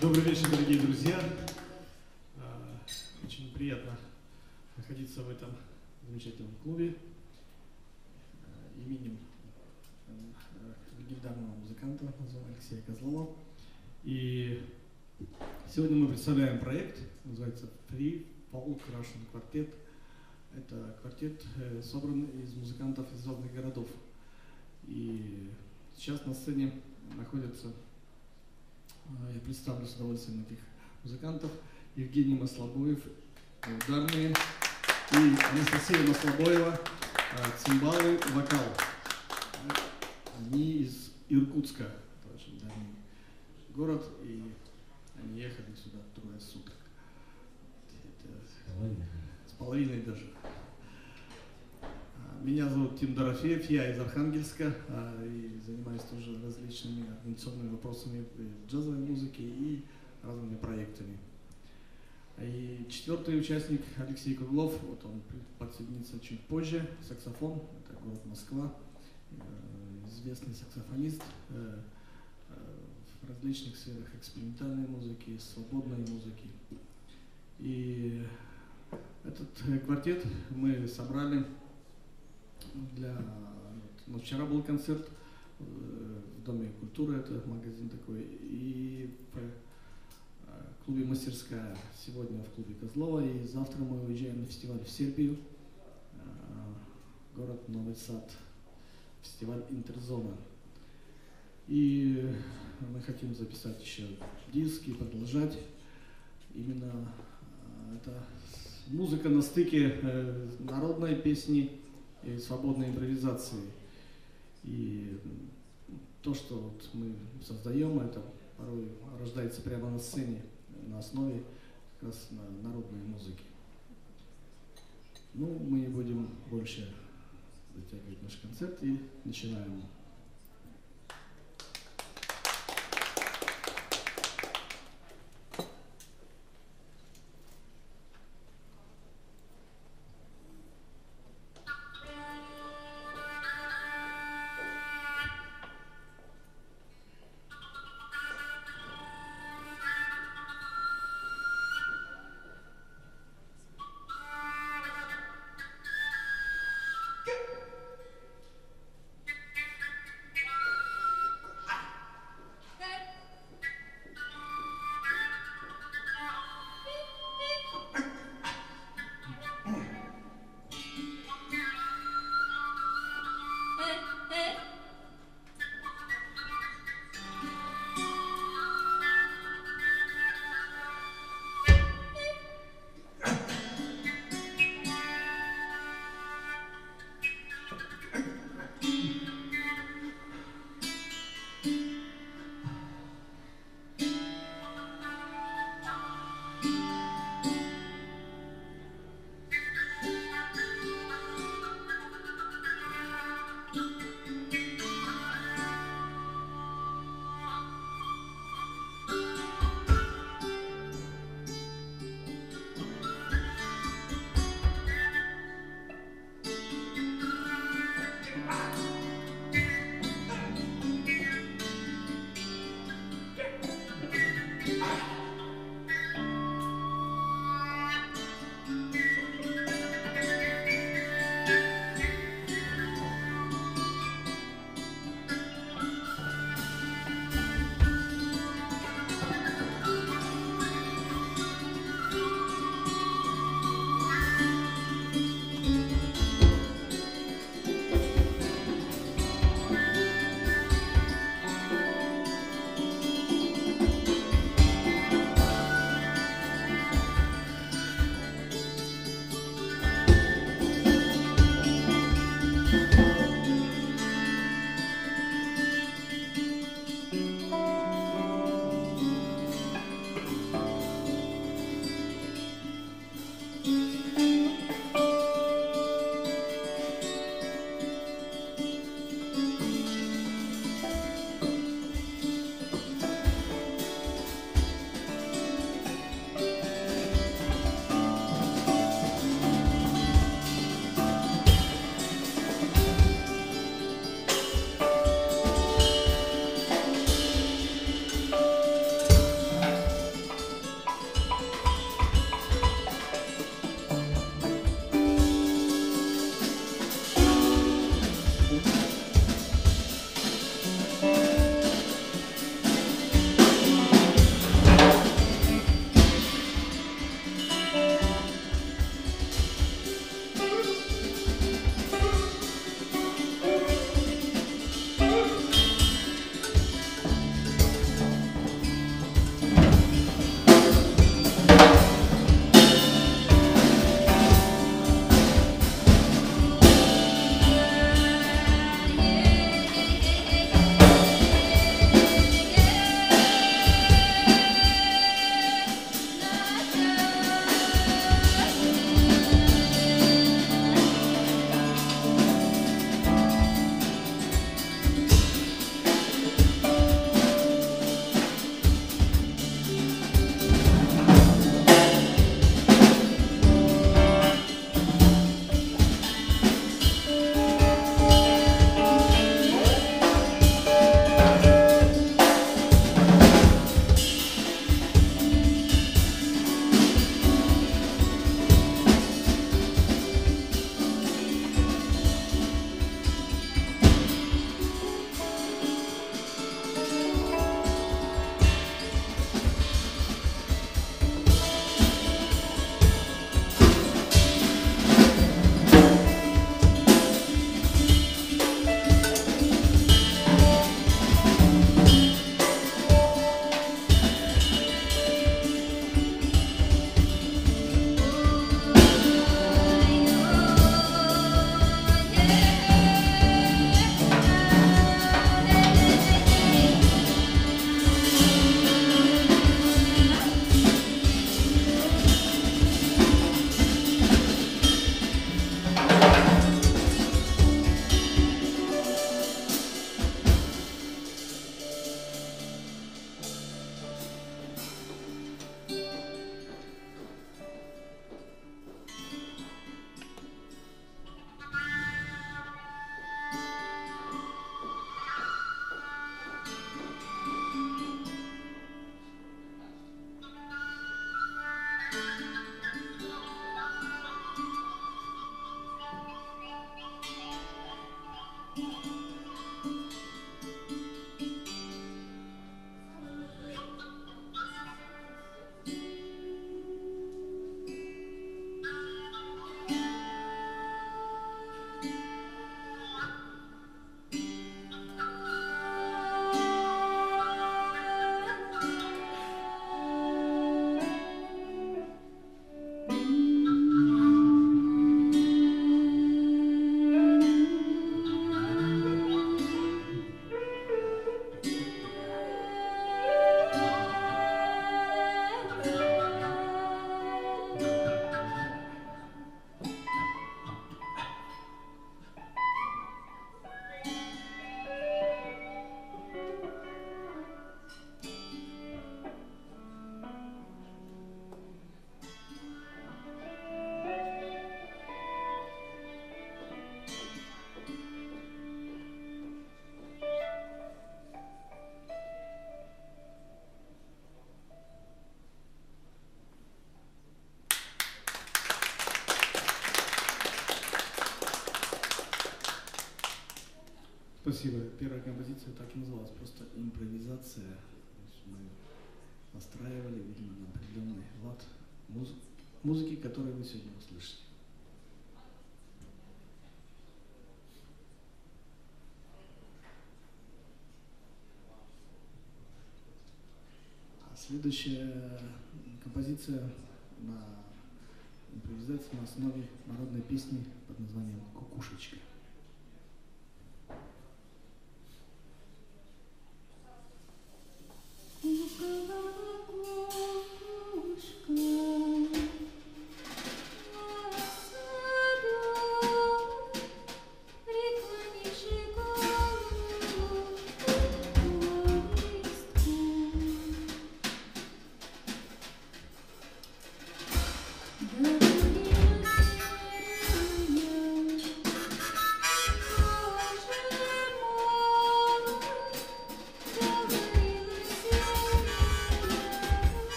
Добрый вечер, дорогие друзья. Очень приятно находиться в этом замечательном клубе именем легендарного музыканта, называемого Алексея Козлова. И сегодня мы представляем проект, называется Free Folk Russian Quartet. Это квартет, собран из музыкантов из разных городов. И сейчас на сцене находятся, я представлю с удовольствием этих музыкантов: Евгений Маслобоев, ударные, и Анастасия Маслобоева, цимбалы, вокал. Они из Иркутска, это очень давний город, и они ехали сюда 3 суток. С половиной даже. Меня зовут Тим Дорофеев, я из Архангельска, и занимаюсь тоже различными организационными вопросами джазовой музыки и разными проектами. И 4-й участник Алексей Круглов, вот он подсоединится чуть позже, саксофон, это город Москва, известный саксофонист в различных сферах экспериментальной музыки, свободной музыки. И этот квартет мы собрали ну, вчера был концерт в Доме культуры, это магазин такой, и в клубе «Мастерская», сегодня в клубе Козлова, и завтра мы уезжаем на фестиваль в Сербию, город Новый Сад, фестиваль «Интерзона». И мы хотим записать еще диски, продолжать. Именно это музыка на стыке народной песни и свободной импровизации. И то, что вот мы создаем, это порой рождается прямо на сцене, на основе как раз народной музыки. Ну, мы не будем больше затягивать наш концерт и начинаем. Спасибо. Первая композиция так и называлась, просто импровизация. То есть мы настраивали, видимо, на определенный лад музыки, которую вы сегодня услышите. А следующая композиция на импровизации на основе народной песни под названием «Кукушечка».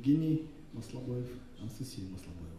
Евгений Маслобоев, Анастасия Маслобоева.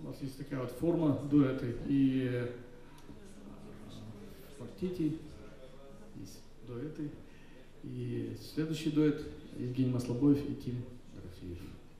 нас есть такая вот форма дуэты, и в квартете есть дуэты. И следующий дуэт Евгений Маслобоев и Тим Дорофеев.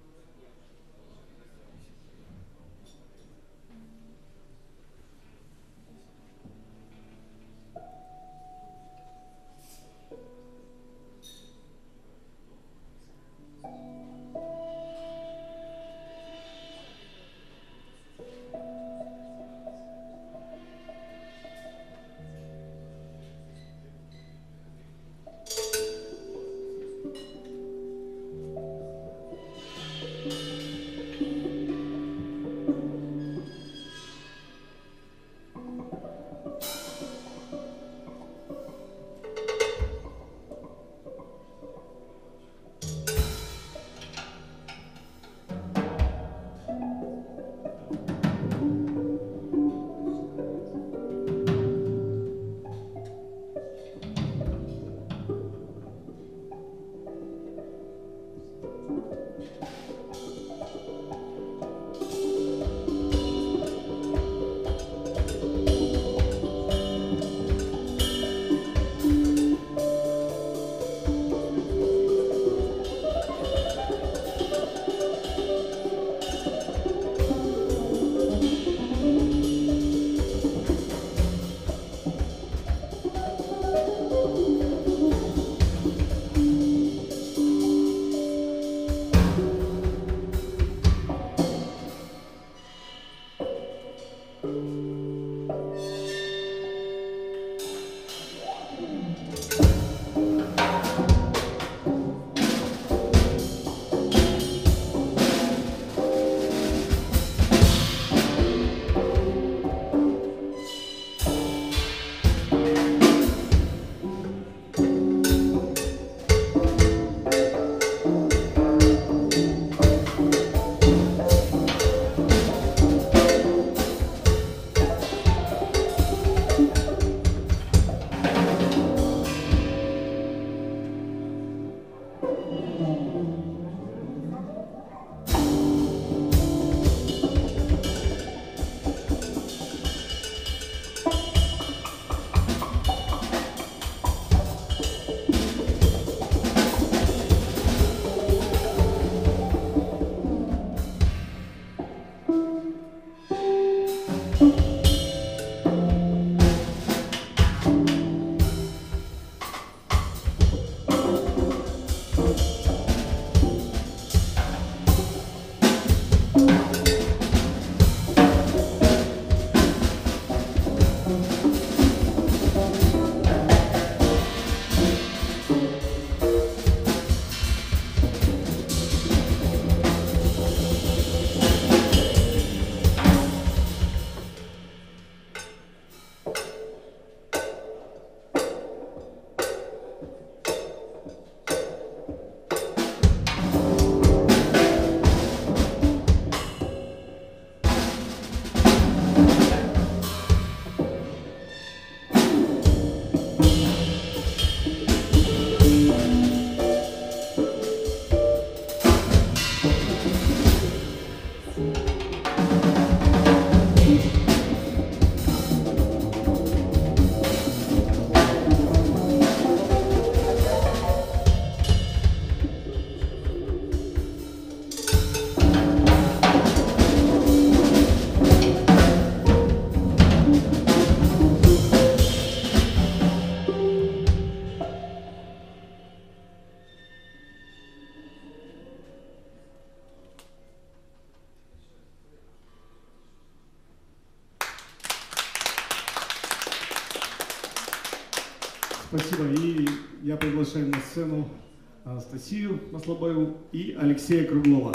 Спасибо. И я приглашаю на сцену Анастасию Маслобоеву и Алексея Круглова.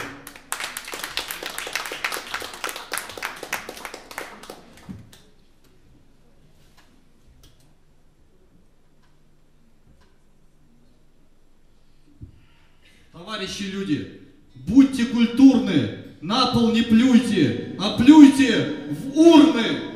Товарищи люди, будьте культурны, на пол не плюйте, а плюйте в урны.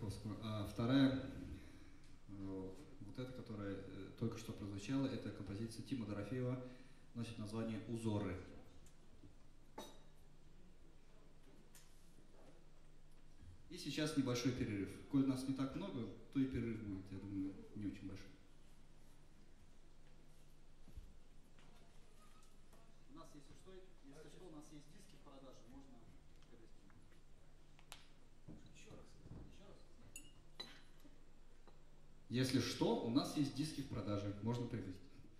Тарковского. А вторая, вот эта, которая только что прозвучала, это композиция Тима Дорофеева, носит название «Узоры». И сейчас небольшой перерыв. Коль нас не так много, то и перерыв будет, я думаю, не очень большой. У нас, если что, у нас есть диски в продаже, можно приобрести. Еще раз. Если что, у нас есть диски в продаже, можно приобрести.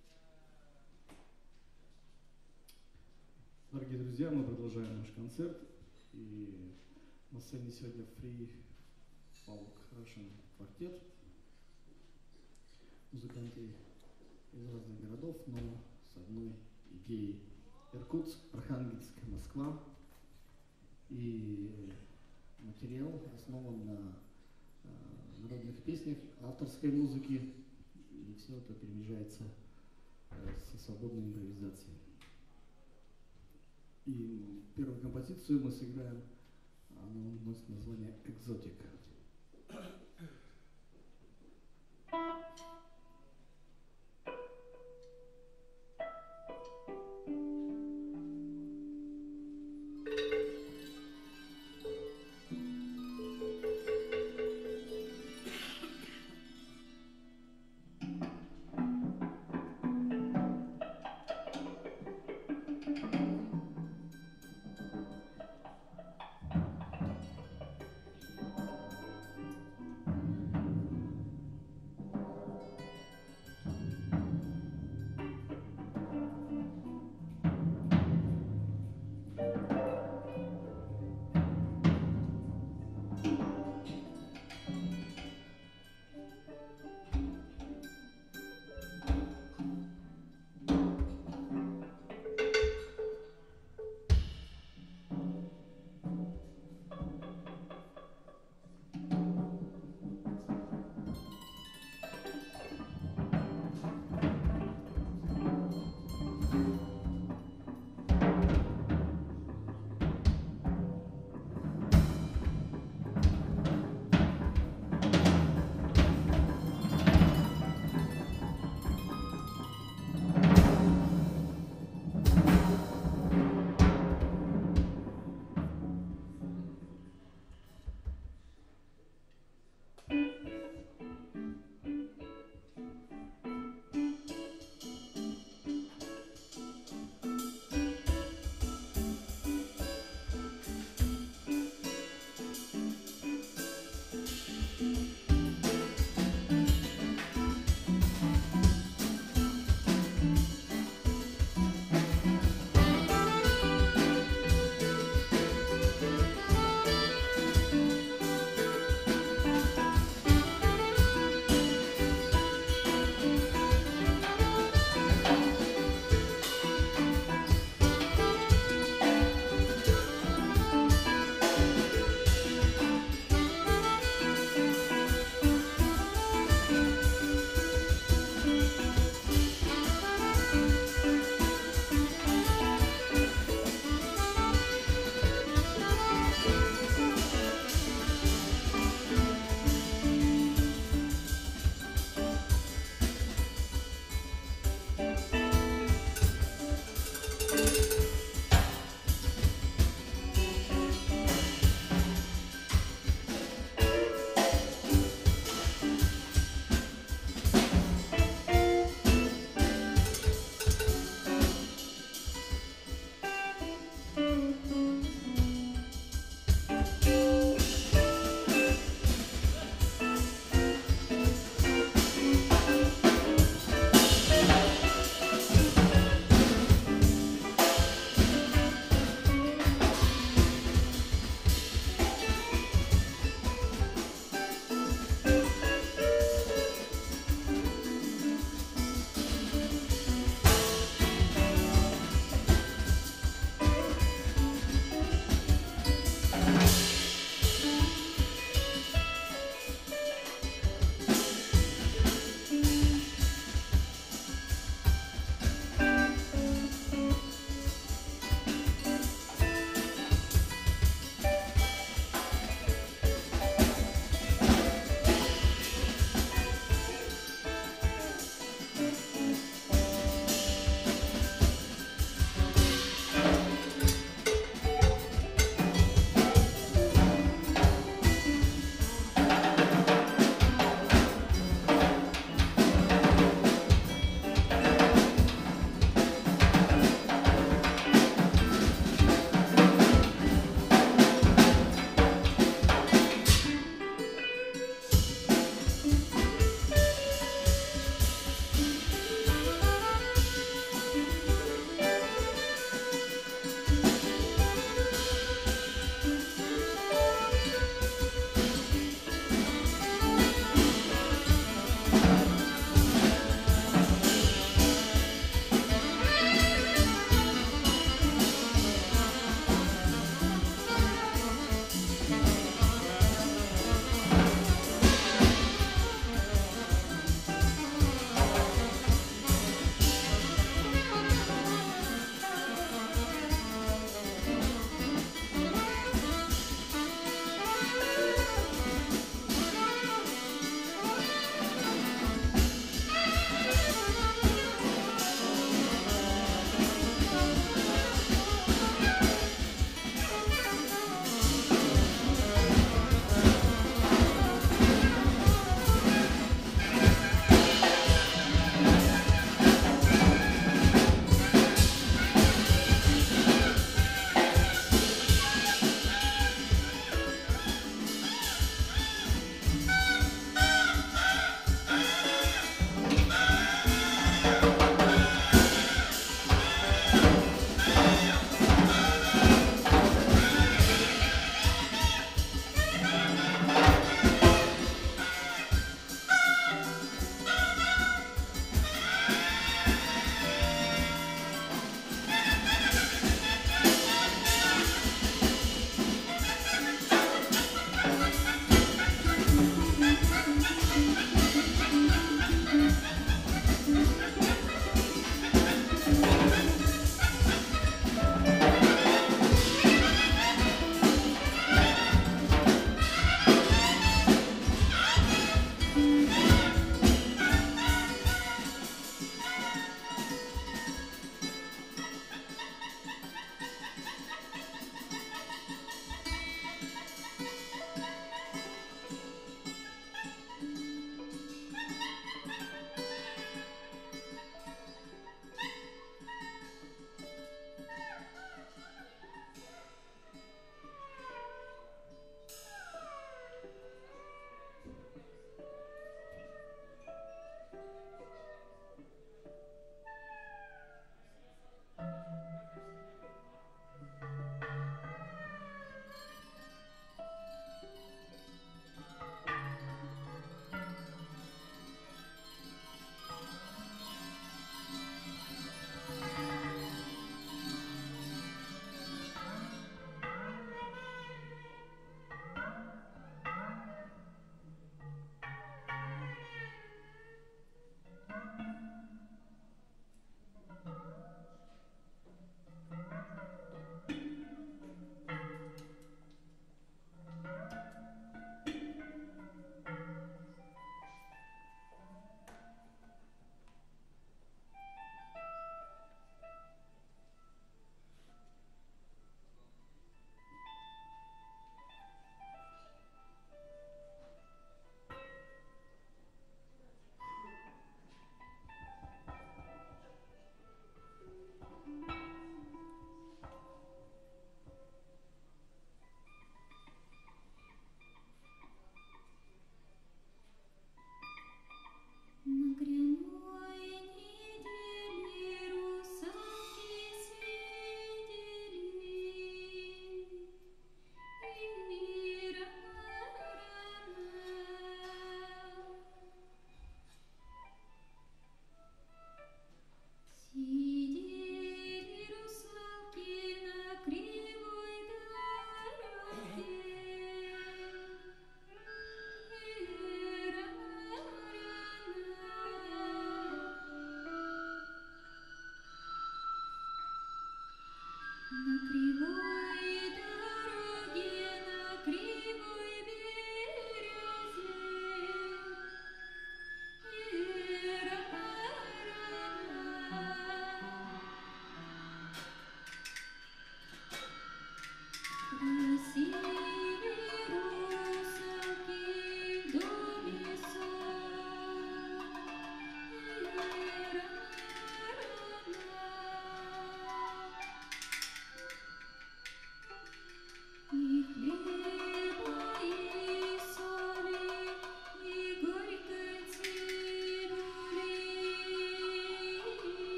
Дорогие друзья, мы продолжаем наш концерт. И на сцене сегодня Free Folk Russian Quartet. Музыканты из разных городов, но с одной идеей. Иркутск, Архангельск, Москва. И материал основан на народных песнях, авторской музыке. И все это перемежается со свободной импровизацией. И первую композицию мы сыграем, она носит название «Экзотика».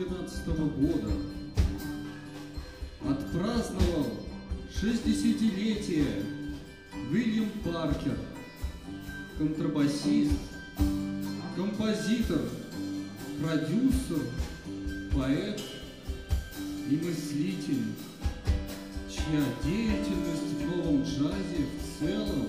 1912 года отпраздновал 60-летие Уильям Паркер, контрабасист, композитор, продюсер, поэт и мыслитель, чья деятельность в новом джазе в целом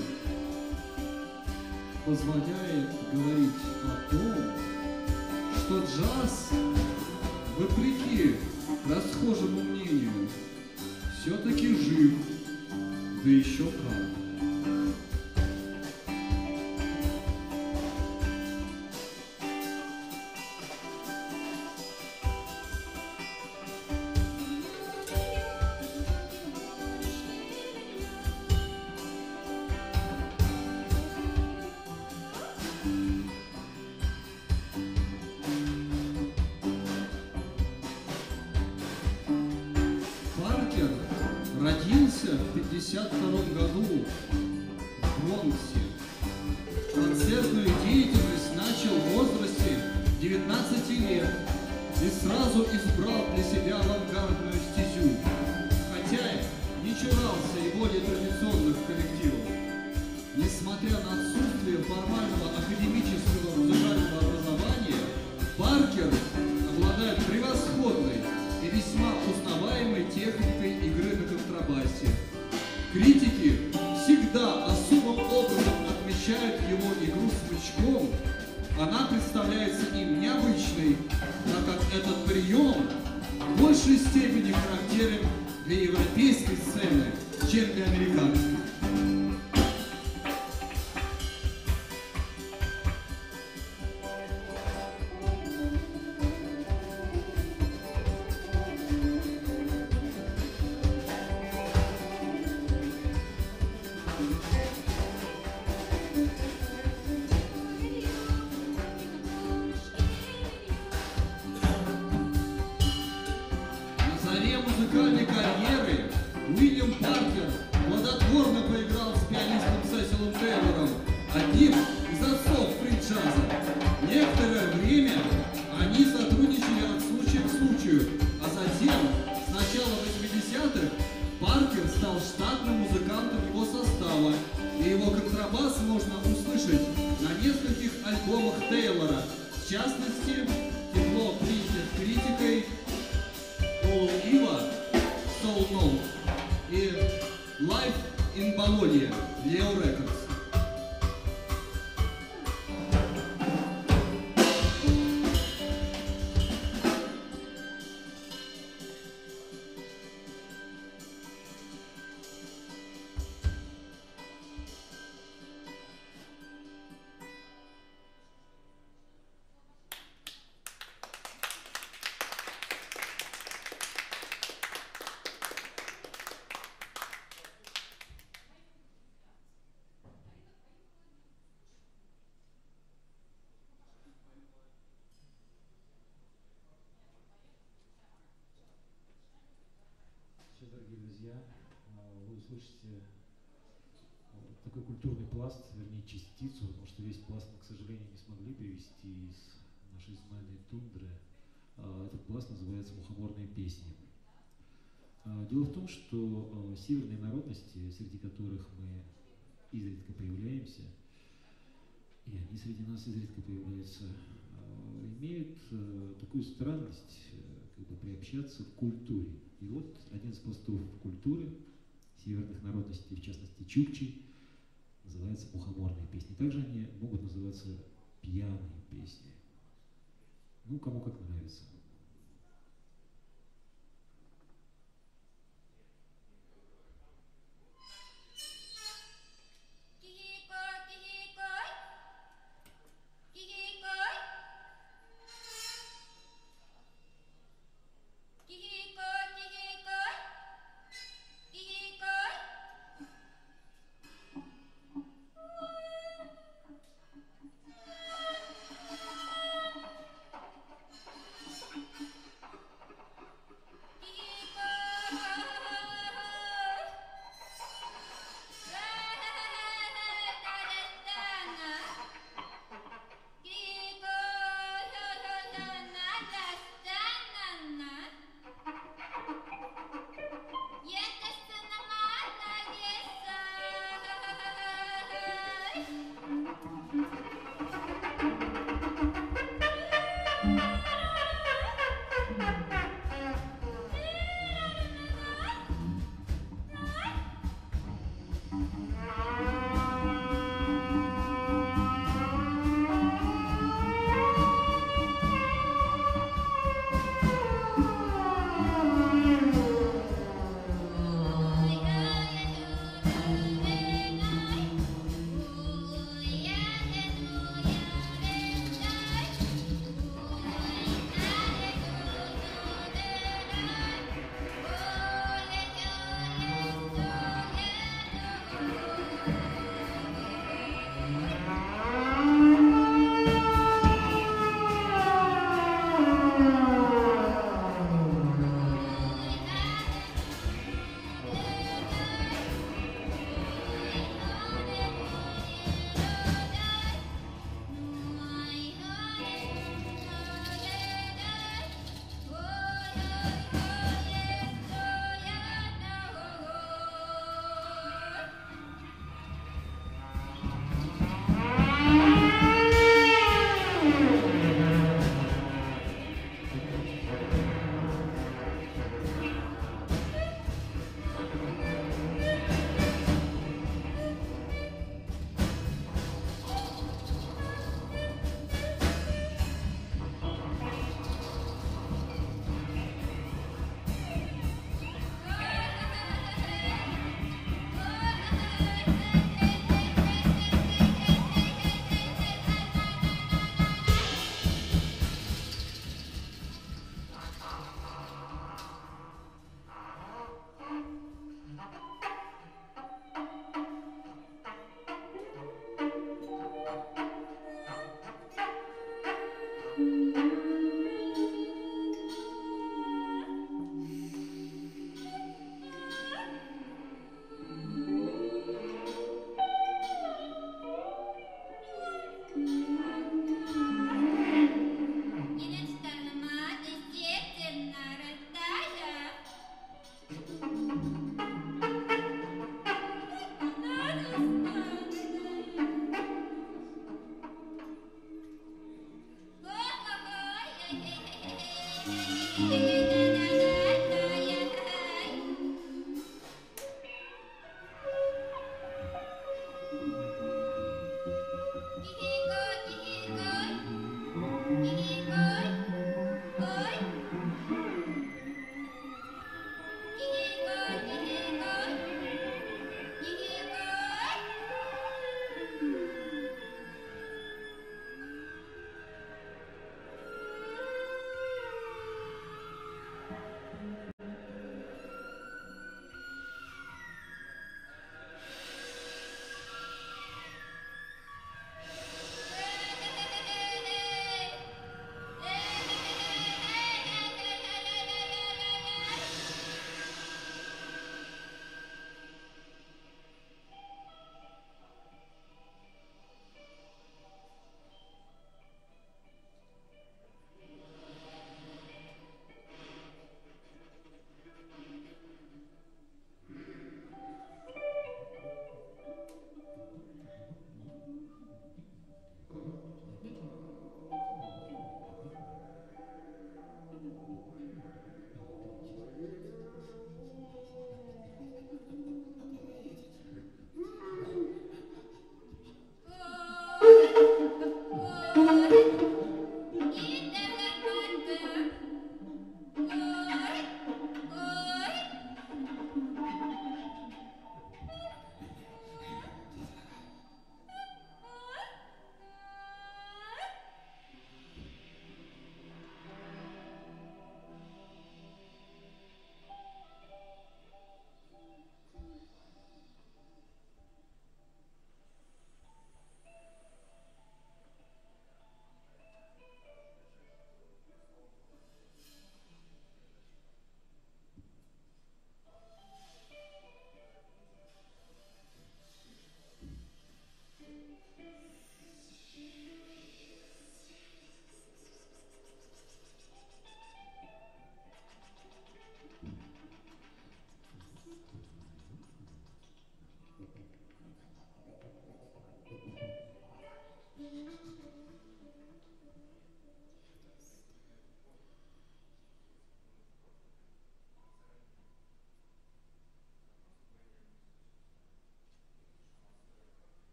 позволяет говорить о том, что джаз, вопреки расхожему мнению, все-таки жив, да еще как. Родился в 1952 году в Бронксе. Концертную деятельность начал в возрасте 19 лет и сразу избрал для себя авангардную стезю, хотя не чурался и более традиционных коллективов. Несмотря на отсутствие формального академического музыкального образования, Паркер обладает превосходной и весьма узнаваемой техникой игры на контрабасе. Критики всегда особым образом отмечают его игру смычком. Она представляется им необычной, так как этот прием в большей степени характерен для европейской сцены, чем для американской. Музыкальной карьеры Уильям Паркер плодотворно поиграл с пианистом Сесилом Тейлором, одним из отцов фри-джаза. Некоторое время они сотрудничали от случая к случаю, а затем, с начала 80-х, Паркер стал штатным музыкантом его состава, и его контрабас можно услышать на нескольких альбомах Тейлора, в частности, тепло принят критикой All Eva, Soul Note и Live in Bologna, Leo Records. Дорогие друзья, вы услышите такой культурный пласт, вернее частицу, потому что весь пласт мы, к сожалению, не смогли перевести из нашей знойной тундры. Этот пласт называется «Мухоморные песни». Дело в том, что северные народности, среди которых мы изредка появляемся, и они среди нас изредка появляются, имеют такую странность, как бы приобщаться к культуре. И вот один из пластов культуры северных народностей, в частности чукчей, называется «Мухоморные песни». Также они могут называться «пьяные песни». Ну, кому как нравится.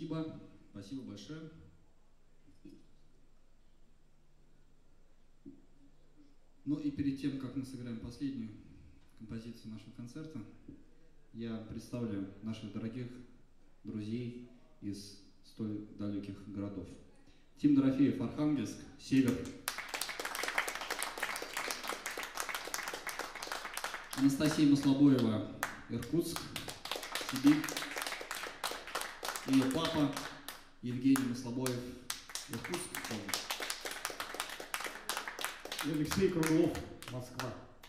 Спасибо. Спасибо большое. Ну и перед тем, как мы сыграем последнюю композицию нашего концерта, я представлю наших дорогих друзей из столь далеких городов. Тим Дорофеев, Архангельск, Север. Анастасия Маслобоева, Иркутск, Сибирь. Ее папа Евгений Маслобоев, Иркутск. И Алексей Круглов, Москва.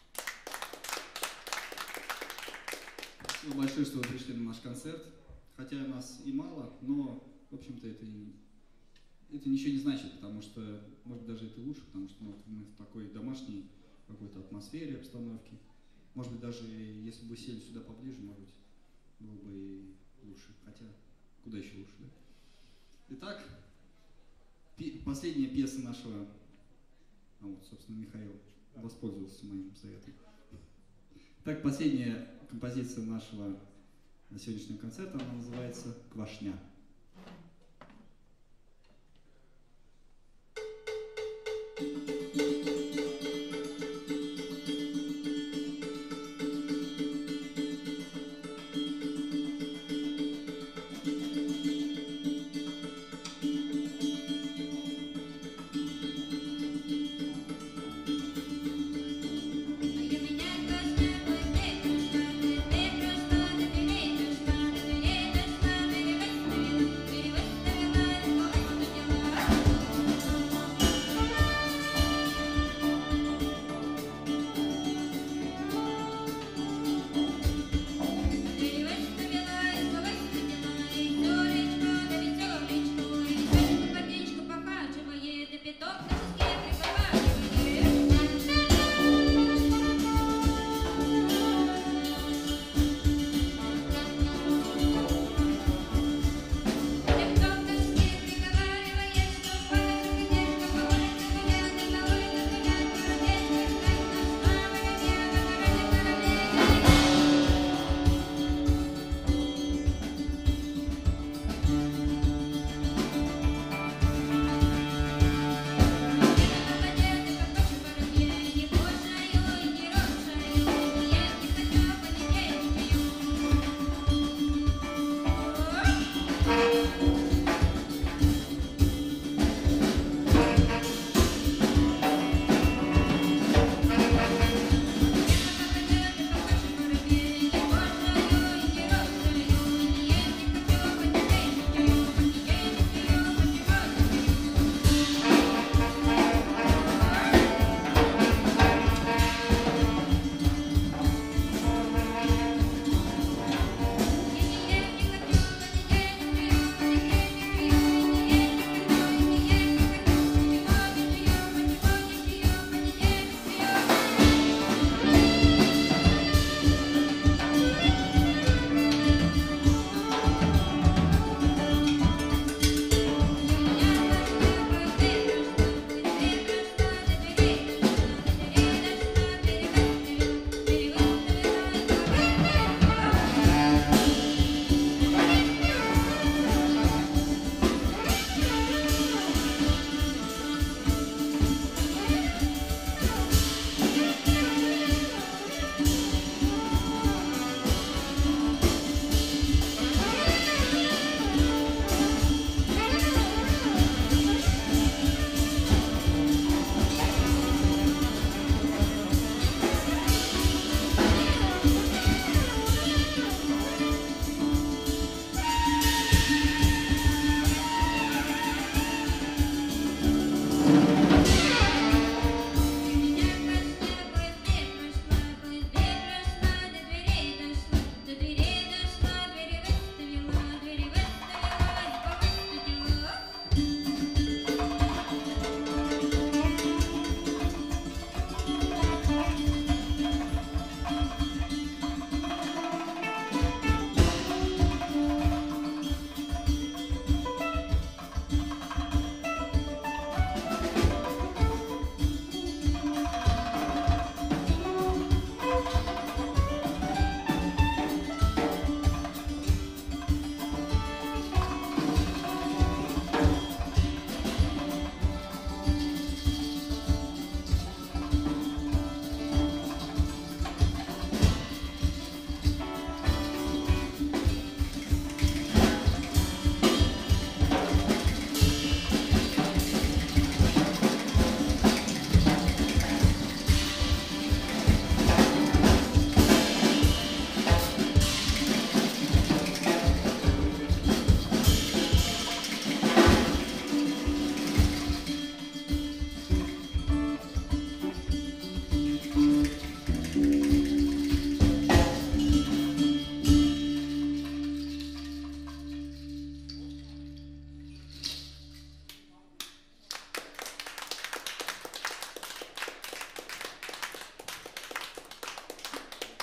Спасибо большое, что вы пришли на наш концерт. Хотя нас и мало, но, в общем-то, это ничего не значит, потому что, может быть, даже это лучше, потому что мы в такой домашней какой-то атмосфере, обстановке. Может быть, даже если бы сели сюда поближе, может быть, было бы и лучше. Хотя, куда еще лучше, да? Итак, последняя пьеса нашего... А вот, собственно, Михаил воспользовался моим советом. Так, последняя композиция нашего сегодняшнего концерта, она называется «Квашня». Thank you.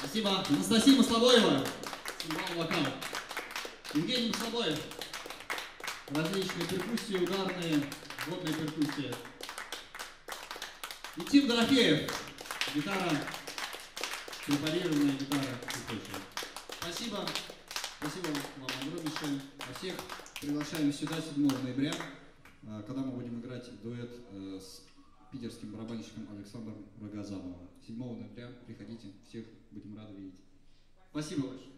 Спасибо. Анастасия Маслобоева. Символ вокал. Евгений Маслобоев. Различные перкуссии, ударные, водные перкуссии. И Тим Дорофеев. Гитара, препарированная гитара. Спасибо. Спасибо вам огромнейшее. А всех приглашаем сюда 7 ноября, когда мы будем играть дуэт с питерским барабанщиком Александром Рогозановым. 7 ноября приходите, всех будем рады видеть. Спасибо большое.